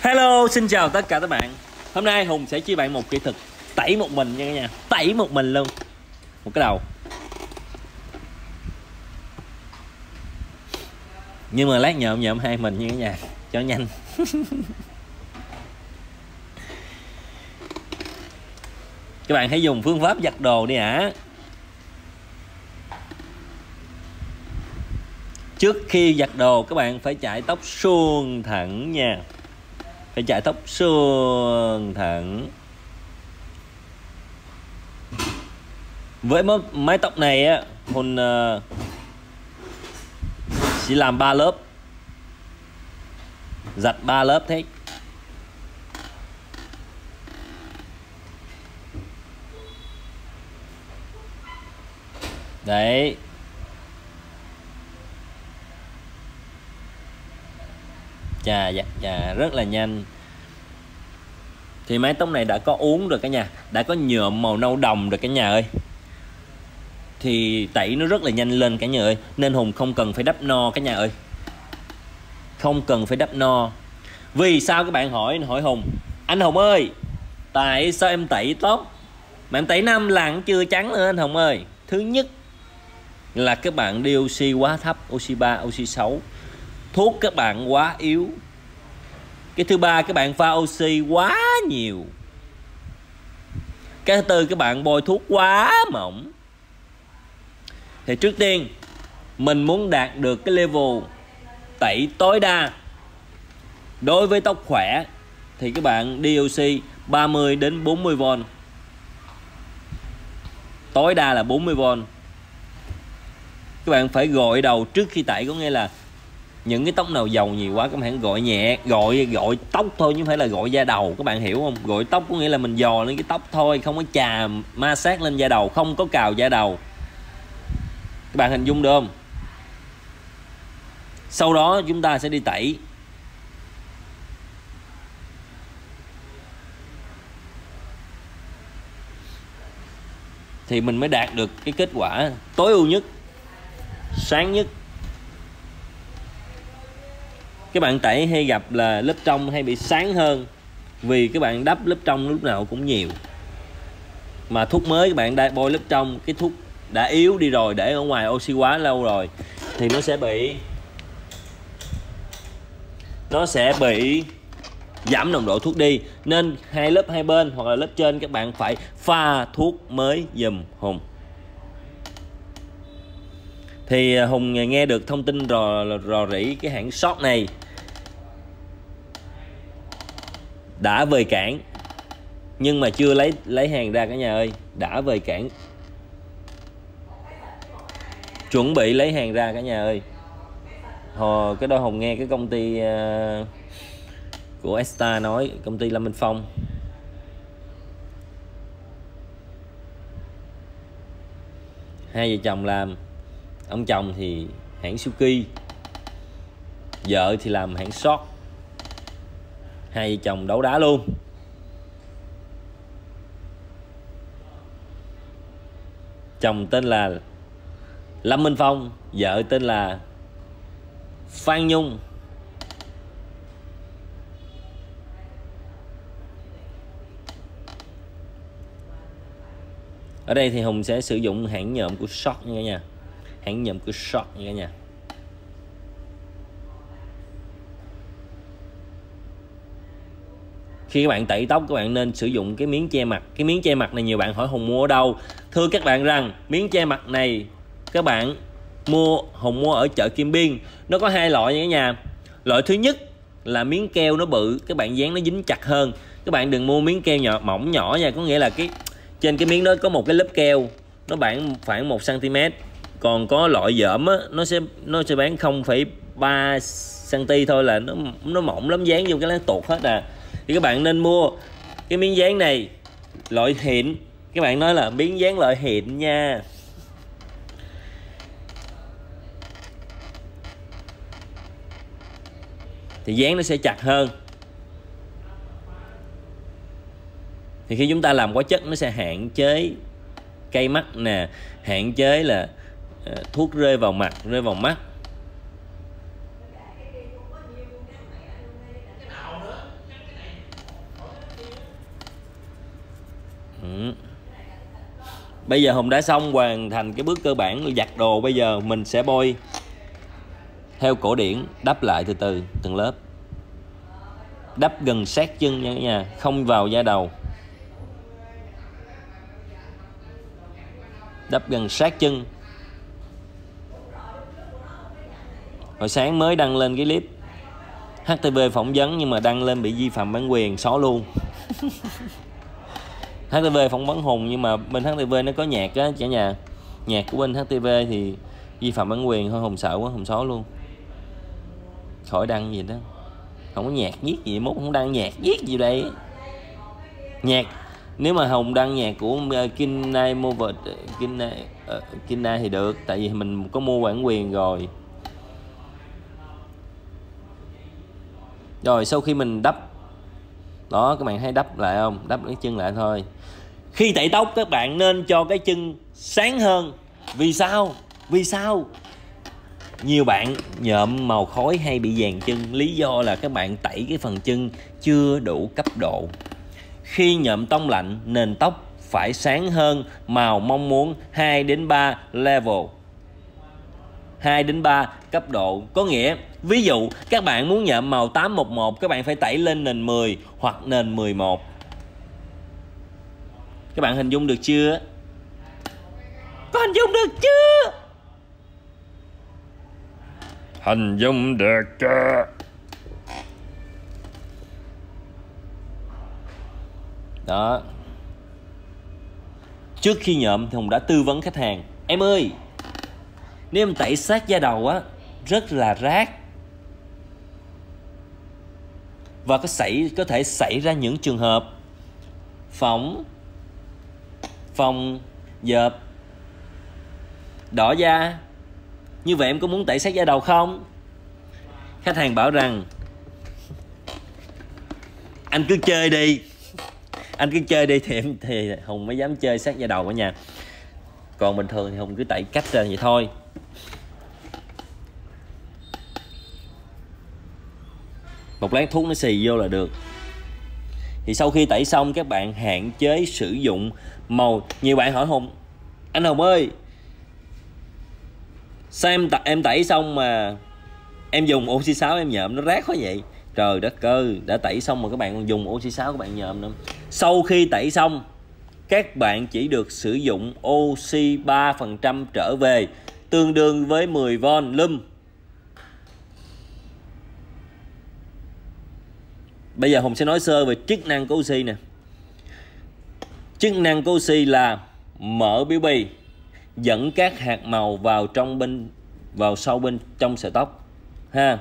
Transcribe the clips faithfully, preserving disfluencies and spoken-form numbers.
Hello, xin chào tất cả các bạn. Hôm nay Hùng sẽ chia bạn một kỹ thuật tẩy một mình nha cả nhà. Tẩy một mình luôn. Một cái đầu. Nhưng mà lát nhộm nhộm hai mình nha cả nhà, cho nhanh. Các bạn hãy dùng phương pháp giặt đồ đi ạ. Trước khi giặt đồ các bạn phải chải tóc suông thẳng nha. Phải chải tóc suông thẳng. Với mái tóc này á, Hùng uh, chỉ làm ba lớp. Giặt ba lớp thế. Đấy. Chà, giặt chà rất là nhanh. Thì mái tóc này đã có uốn rồi cả nhà, đã có nhuộm màu nâu đồng rồi cả nhà ơi. Thì tẩy nó rất là nhanh lên cả nhà ơi. Nên Hùng không cần phải đắp no cả nhà ơi. Không cần phải đắp no. Vì sao các bạn hỏi hỏi Hùng, anh Hùng ơi, tại sao em tẩy tóc mà em tẩy năm lần chưa trắng nữa anh Hùng ơi? Thứ nhất là các bạn đi oxy quá thấp, oxy ba, oxy sáu. Thuốc các bạn quá yếu. Cái thứ ba các bạn pha oxy quá nhiều. Cái thứ tư các bạn bôi thuốc quá mỏng. Thì trước tiên mình muốn đạt được cái level tẩy tối đa đối với tóc khỏe thì các bạn đi oxy ba mươi đến bốn mươi vôn. Tối đa là bốn mươi vôn. Các bạn phải gội đầu trước khi tẩy, có nghĩa là những cái tóc nào dầu nhiều quá các bạn gội nhẹ, gội gội tóc thôi chứ không phải là gội da đầu, các bạn hiểu không? Gội tóc có nghĩa là mình dò lên cái tóc thôi, không có chà ma sát lên da đầu, không có cào da đầu. Các bạn hình dung được không? Sau đó chúng ta sẽ đi tẩy. Thì mình mới đạt được cái kết quả tối ưu nhất, sáng nhất. Các bạn tẩy hay gặp là lớp trong hay bị sáng hơn vì các bạn đắp lớp trong lúc nào cũng nhiều. Mà thuốc mới các bạn đã bôi lớp trong, cái thuốc đã yếu đi rồi, để ở ngoài oxy quá lâu rồi thì nó sẽ bị nó sẽ bị giảm nồng độ thuốc đi. Nên hai lớp hai bên hoặc là lớp trên các bạn phải pha thuốc mới giùm Hùng. Thì Hùng nghe được thông tin rò, rò rỉ cái hãng shop này đã về cảng nhưng mà chưa lấy lấy hàng ra cả nhà ơi. Đã về cảng, chuẩn bị lấy hàng ra cả nhà ơi. Hồi cái đó Hùng nghe cái công ty uh, của Esta nói, công ty Lâm Minh Phong. Hai vợ chồng làm. Ông chồng thì hãng Suzuki, vợ thì làm hãng shop. Hai vợ chồng đấu đá luôn. Chồng tên là Lâm Minh Phong, vợ tên là Phan Nhung. Ở đây thì Hùng sẽ sử dụng hãng nhuộm của Shop nha cả nhà. Hãng nhuộm của Shop nha cả nhà. Khi các bạn tẩy tóc các bạn nên sử dụng cái miếng che mặt. Cái miếng che mặt này nhiều bạn hỏi Hùng mua ở đâu. Thưa các bạn rằng miếng che mặt này các bạn mua, Hùng mua ở chợ Kim Biên. Nó có hai loại nha cả nhà. Loại thứ nhất là miếng keo nó bự, các bạn dán nó dính chặt hơn. Các bạn đừng mua miếng keo nhỏ mỏng nhỏ nha, có nghĩa là cái trên cái miếng đó có một cái lớp keo nó bán khoảng một xăng ti mét. Còn có loại dởm á, nó sẽ nó sẽ bán không phẩy ba xăng ti thôi, là nó nó mỏng lắm, dán vô cái lá tuột hết à. Thì các bạn nên mua cái miếng dán này loại xịn. Các bạn nói là miếng dán loại xịn nha. Thì dán nó sẽ chặt hơn. Thì khi chúng ta làm hóa chất nó sẽ hạn chế cây mắt nè, hạn chế là uh, thuốc rơi vào mặt, rơi vào mắt. ừ. Bây giờ Hùng đã xong hoàn thành cái bước cơ bản giặt đồ. Bây giờ mình sẽ bôi theo cổ điển, đắp lại từ từ từng lớp, đắp gần sát chân nha cả nhà, không vào da đầu, đắp gần sát chân. Hồi sáng mới đăng lên cái clip hát tê vê phỏng vấn nhưng mà đăng lên bị vi phạm bản quyền, xóa luôn. hát tê vê phỏng vấn Hùng nhưng mà bên hát tê vê nó có nhạc á cả nhà, nhạc của bên hát tê vê thì vi phạm bản quyền thôi. Hùng sợ quá, Hùng xóa luôn, khỏi đăng gì đó, không có nhạc viết gì, mốt không đăng nhạc viết gì đây. Nhạc nếu mà Hùng đăng nhạc của Kinai Mover Kinai uh, Kinai thì được, tại vì mình có mua bản quyền rồi. Rồi sau khi mình đắp đó, các bạn thấy đắp lại không, đắp cái chân lại thôi. Khi tẩy tóc các bạn nên cho cái chân sáng hơn. Vì sao? Vì sao? Nhiều bạn nhuộm màu khói hay bị vàng chân, lý do là các bạn tẩy cái phần chân chưa đủ cấp độ. Khi nhuộm tông lạnh, nền tóc phải sáng hơn màu mong muốn hai đến ba level, hai đến ba cấp độ. Có nghĩa, ví dụ các bạn muốn nhuộm màu tám một một, các bạn phải tẩy lên nền mười hoặc nền mười một. Các bạn hình dung được chưa? Có hình dung được chưa? Hình dung được chưa? Đó. Trước khi nhuộm thì Hùng đã tư vấn khách hàng: em ơi, nếu em tẩy sát da đầu á, rất là rát và có xảy có thể xảy ra những trường hợp phỏng, phồng, dợp, đỏ da. Như vậy em có muốn tẩy sát da đầu không? Khách hàng bảo rằng anh cứ chơi đi, anh cứ chơi đi thì em thì Hùng mới dám chơi sát da đầu cả nhà. Còn bình thường thì Hùng cứ tẩy cách ra vậy thôi. Một lát thuốc nó xì vô là được. Thì sau khi tẩy xong các bạn hạn chế sử dụng màu. Nhiều bạn hỏi Hùng: anh Hùng ơi, sao em, em tẩy xong mà em dùng oxy sáu em nhuộm nó rát quá vậy? Trời đất ơi, đã tẩy xong mà các bạn còn dùng oxy sáu các bạn nhuộm nữa. Sau khi tẩy xong, các bạn chỉ được sử dụng oxy ba phần trăm trở về, tương đương với mười vôn lum. Bây giờ Hùng sẽ nói sơ về chức năng của oxy nè. Chức năng của oxy là mở biểu bì, dẫn các hạt màu vào trong bên vào sâu bên trong sợi tóc ha.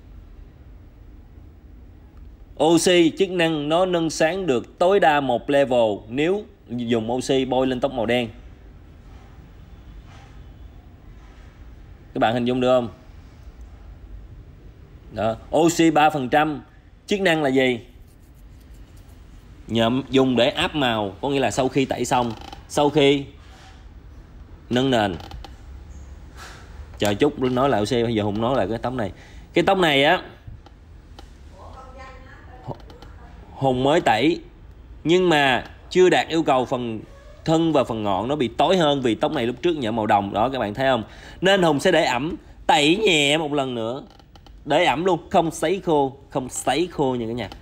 Oxy chức năng nó nâng sáng được tối đa một level nếu dùng oxy bôi lên tóc màu đen. Các bạn hình dung được không? Đó. Oxy ba phần trăm chức năng là gì? Nhuộm dùng để áp màu, có nghĩa là sau khi tẩy xong, sau khi nâng nền. Chờ chút nói lại oxy, bây giờ Hùng nói lại cái tóc này. Cái tóc này á Hùng mới tẩy nhưng mà chưa đạt yêu cầu, phần thân và phần ngọn nó bị tối hơn vì tóc này lúc trước nhuộm màu đồng đó, các bạn thấy không? Nên Hùng sẽ để ẩm, tẩy nhẹ một lần nữa, để ẩm luôn, không sấy khô, không sấy khô nha cả nhà,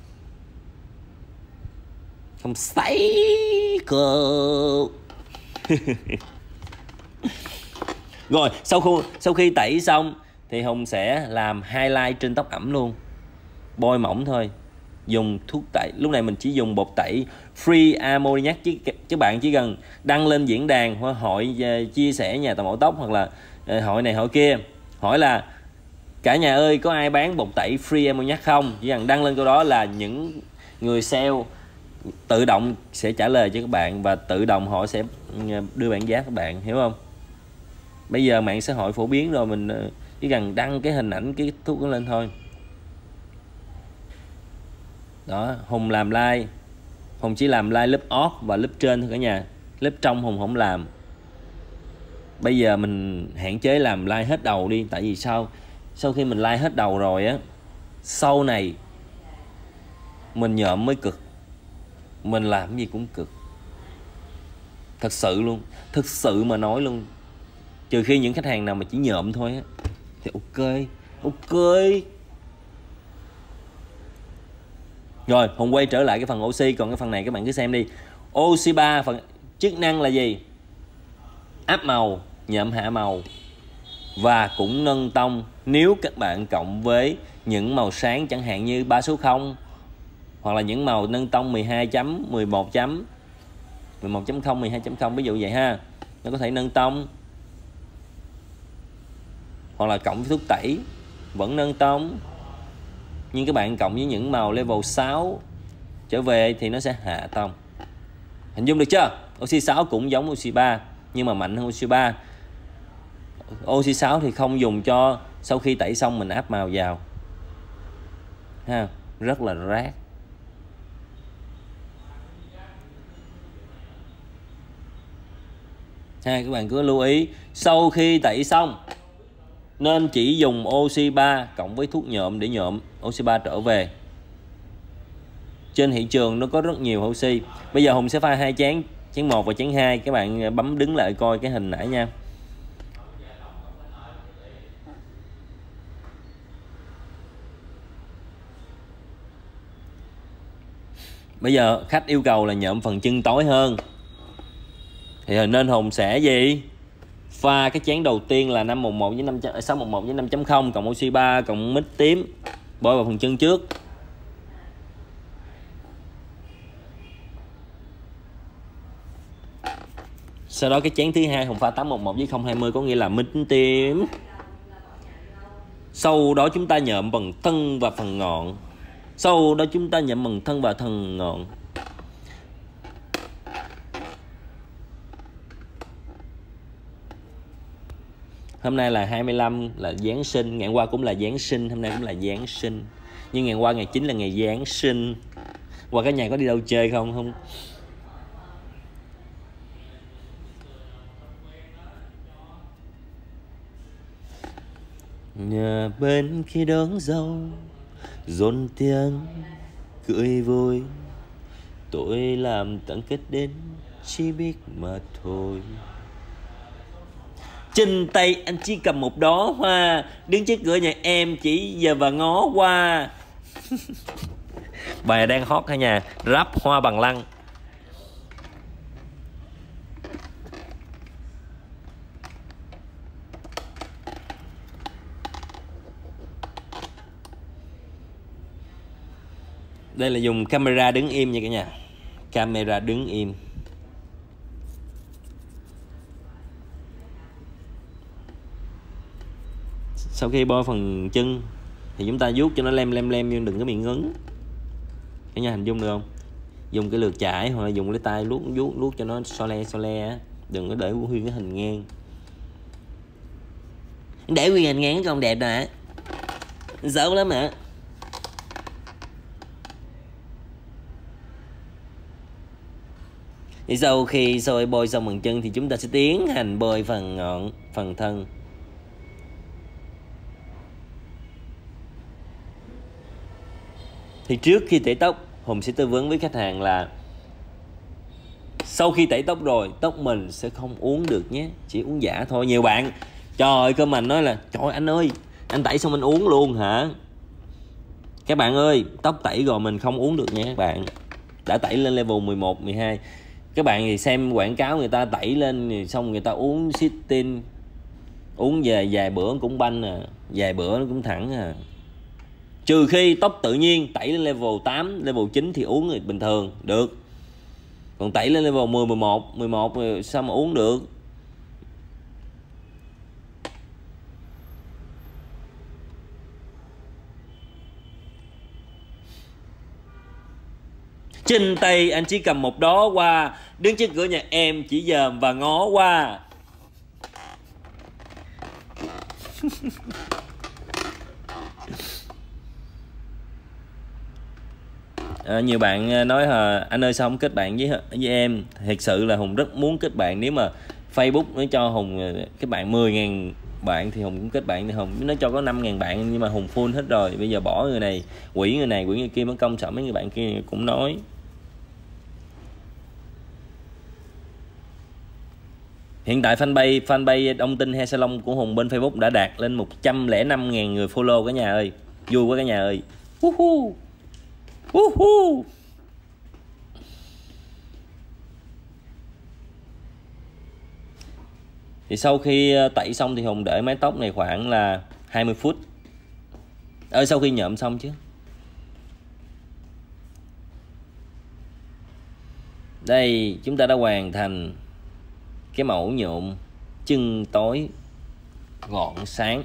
không sấy khô. Rồi sau khi sau khi tẩy xong thì Hùng sẽ làm highlight trên tóc ẩm luôn, bôi mỏng thôi, dùng thuốc tẩy. Lúc này mình chỉ dùng bột tẩy free ammoniac, chứ các bạn chỉ cần đăng lên diễn đàn hoặc hội chia sẻ nhà tạo mẫu tóc hoặc là hội này hội kia, hỏi là cả nhà ơi có ai bán bột tẩy free ammoniac không, chỉ cần đăng lên câu đó là những người sale tự động sẽ trả lời cho các bạn và tự động họ sẽ đưa bảng giá các bạn, hiểu không? Bây giờ mạng xã hội phổ biến rồi, mình chỉ cần đăng cái hình ảnh cái thuốc đó lên thôi. Đó, Hùng làm like, Hùng chỉ làm like lớp ót và lớp trên thôi cả nhà, lớp trong Hùng không làm. Bây giờ mình hạn chế làm like hết đầu đi, tại vì sao? Sau khi mình like hết đầu rồi á, sau này mình nhuộm mới cực, mình làm gì cũng cực. Thật sự luôn, thật sự mà nói luôn. Trừ khi những khách hàng nào mà chỉ nhộm thôi á thì ok, ok. Rồi, Hùng quay trở lại cái phần oxy, còn cái phần này các bạn cứ xem đi. Oxy ba phần chức năng là gì? Áp màu, nhộm hạ màu và cũng nâng tông nếu các bạn cộng với những màu sáng chẳng hạn như ba số không hoặc là những màu nâng tông mười hai chấm, mười một chấm, mười một chấm không, mười hai chấm không ví dụ vậy ha. Nó có thể nâng tông. Hoặc là cộng với thuốc tẩy vẫn nâng tông. Nhưng các bạn cộng với những màu level sáu trở về thì nó sẽ hạ tông. Hình dung được chưa? Oxy sáu cũng giống oxy ba nhưng mà mạnh hơn oxy ba. Oxy sáu thì không dùng cho sau khi tẩy xong mình áp màu vào ha, rất là rác. Ha, các bạn cứ lưu ý sau khi tẩy xong nên chỉ dùng oxy ba cộng với thuốc nhuộm để nhuộm oxy ba trở về. Trên thị trường nó có rất nhiều oxy. Bây giờ Hùng sẽ pha hai chén, chén một và chén hai. Các bạn bấm đứng lại coi cái hình nãy nha. Bây giờ khách yêu cầu là nhuộm phần chân tối hơn thì nên Hùng sẽ gì? Pha cái chén đầu tiên là năm một một với năm sáu một một với năm chấm không cộng oxy ba cộng mít tím bôi vào phần chân trước. Sau đó cái chén thứ hai Hùng pha tám một một với không hai mươi có nghĩa là mít tím. Sau đó chúng ta nhuộm bằng thân và phần ngọn. Sau đó chúng ta nhuộm bằng thân và phần ngọn. Hôm nay là hai mươi lăm là Giáng sinh, ngày qua cũng là Giáng sinh, hôm nay cũng là Giáng sinh. Nhưng ngày qua ngày chín là ngày Giáng sinh. Qua cả nhà có đi đâu chơi không? Không. Nhà bên khi đón dâu rộn tiếng cười vui, tôi làm tận kết đến chỉ biết mà thôi. Trên tay anh chỉ cầm một đóa hoa, đứng trước cửa nhà em chỉ giờ và ngó qua. Bài đang hot cả nhà, rap Hoa Bằng Lăng. Đây là dùng camera đứng im nha cả nhà. Camera đứng im. Sau khi bôi phần chân thì chúng ta vuốt cho nó lem lem lem nhưng đừng có bị ngấn. Cả nhà hình dung được không? Dùng cái lượt chải hoặc là dùng cái tay luốt vuốt luốt cho nó so le so le, đừng có để nguyên cái hình ngang. Để nguyên hình ngang còn đẹp nè. Xấu lắm ạ. Thì sau khi xôi bôi xong phần chân thì chúng ta sẽ tiến hành bôi phần ngọn, phần thân. Thì trước khi tẩy tóc, Hùng sẽ tư vấn với khách hàng là sau khi tẩy tóc rồi, tóc mình sẽ không uống được nhé, chỉ uống giả thôi. Nhiều bạn, trời ơi, cơ mình nói là trời anh ơi, anh tẩy xong anh uống luôn hả? Các bạn ơi, tóc tẩy rồi mình không uống được nha các bạn. Đã tẩy lên level mười một, mười hai. Các bạn thì xem quảng cáo người ta tẩy lên thì xong người ta uống Sittin, uống về vài bữa cũng banh à, vài bữa nó cũng thẳng à. Trừ khi tóc tự nhiên tẩy lên level tám, level chín thì uống thì bình thường, được. Còn tẩy lên level mười, mười một, mười một sao mà uống được. Trên tay anh chỉ cầm một đóa hoa, đứng trước cửa nhà em chỉ dòm và ngó qua. À, nhiều bạn nói hả anh ơi sao không kết bạn với với em. Thật sự là Hùng rất muốn kết bạn. Nếu mà Facebook nó cho Hùng kết bạn mười ngàn bạn thì Hùng cũng kết bạn. Thì Hùng nó cho có năm ngàn bạn nhưng mà Hùng full hết rồi. Bây giờ bỏ người này, quỷ người này, quỷ người kia mất công, sợ mấy người bạn kia cũng nói. Hiện tại fanpage fanpage Đông Tinh Hair Salon của Hùng bên Facebook đã đạt lên một trăm lẻ năm ngàn người follow cả nhà ơi. Vui quá cả nhà ơi. Uh-huh. Uh-huh. Thì sau khi tẩy xong thì Hùng để mái tóc này khoảng là hai mươi phút. Ở sau khi nhuộm xong chứ. Đây, chúng ta đã hoàn thành cái mẫu nhuộm chân tối gọn sáng.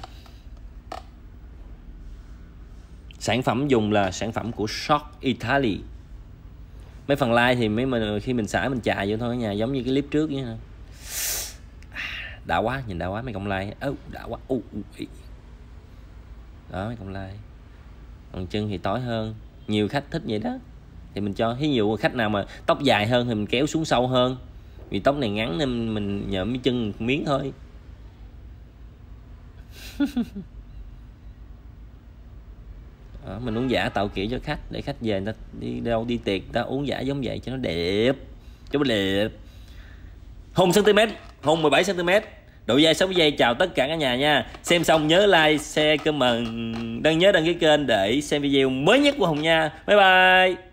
Sản phẩm dùng là sản phẩm của Shop Italy. Mấy phần like thì mấy mình khi mình xả mình chà vô thôi nha, giống như cái clip trước vậy. À, đã quá, nhìn đã quá mấy công like. Ơ, đã quá. Uh, uh, đó mấy công like. Còn chân thì tối hơn, nhiều khách thích vậy đó thì mình cho. Ví dụ khách nào mà tóc dài hơn thì mình kéo xuống sâu hơn, vì tóc này ngắn nên mình nhộm cái chân một miếng thôi. Đó, mình uống giả tạo kiểu cho khách để khách về người ta đi đâu đi tiệc ta uống giả giống vậy cho nó đẹp, cho nó đẹp. Hùng cm, Hùng mười bảy cm, độ dai sáu giây. Chào tất cả cả nhà nha. Xem xong nhớ like, share, comment, đăng nhớ đăng ký kênh để xem video mới nhất của Hùng nha. Bye bye.